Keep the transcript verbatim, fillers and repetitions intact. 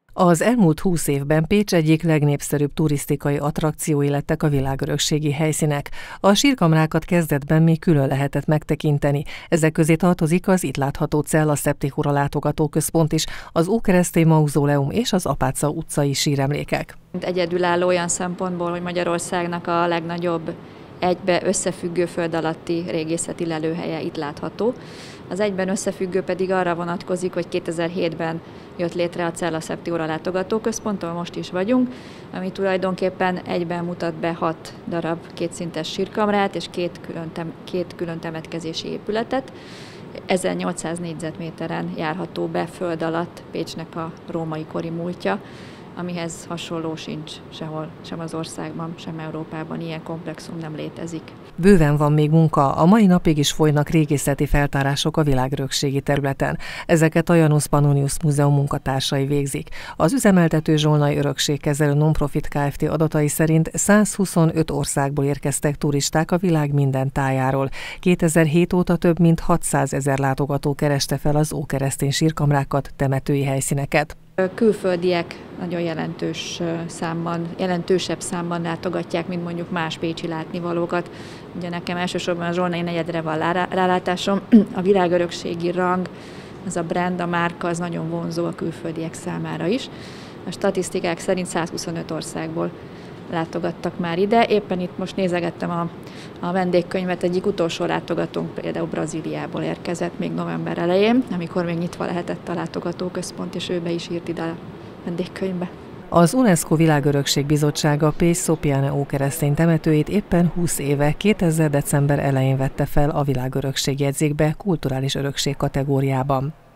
Az elmúlt húsz évben Pécs egyik legnépszerűbb turisztikai attrakciói lettek a világörökségi helyszínek. A sírkamrákat kezdetben még külön lehetett megtekinteni. Ezek közé tartozik az itt látható Cella Septicura látogatóközpont is, az Ókeresztély Mauzóleum és az Apáca utcai síremlékek. Egyedülálló olyan szempontból, hogy Magyarországnak a legnagyobb egybe összefüggő föld alatti régészeti lelőhelye itt látható. Az egyben összefüggő pedig arra vonatkozik, hogy kétezer-hétben jött létre a Cella Septicura látogatóközpont, ahol most is vagyunk, ami tulajdonképpen egyben mutat be hat darab kétszintes sírkamrát és két külön, tem- két külön temetkezési épületet. ezernyolcszáz négyzetméteren járható be föld alatt Pécsnek a római kori múltja, amihez hasonló sincs sehol, sem az országban, sem Európában, ilyen komplexum nem létezik. Bőven van még munka, a mai napig is folynak régészeti feltárások a világörökségi területen. Ezeket a Janus Pannonius Múzeum munkatársai végzik. Az üzemeltető Zsolnay Örökségkezelő Nonprofit Kft. Adatai szerint százhuszonöt országból érkeztek turisták a világ minden tájáról. kétezer-hét óta több mint hatszázezer látogató kereste fel az ókeresztény sírkamrákat, temetői helyszíneket. Külföldiek nagyon jelentős számban, jelentősebb számban látogatják, mint mondjuk más pécsi látnivalókat. Ugye nekem elsősorban a Zsolnay negyedre van rálátásom, a világörökségi rang, az a brand, a márka, az nagyon vonzó a külföldiek számára is. A statisztikák szerint százhuszonöt országból látogattak már ide. Éppen itt most nézegettem a, a vendégkönyvet, egyik utolsó látogatónk például Brazíliából érkezett még november elején, amikor még nyitva lehetett a látogatóközpont, és ő be is írt ide a vendégkönyvbe. Az UNESCO Világörökség Bizottsága Pécs Szopiane ókeresztény temetőjét éppen húsz éve, kétezer december elején vette fel a világörökség jegyzékbe kulturális örökség kategóriában.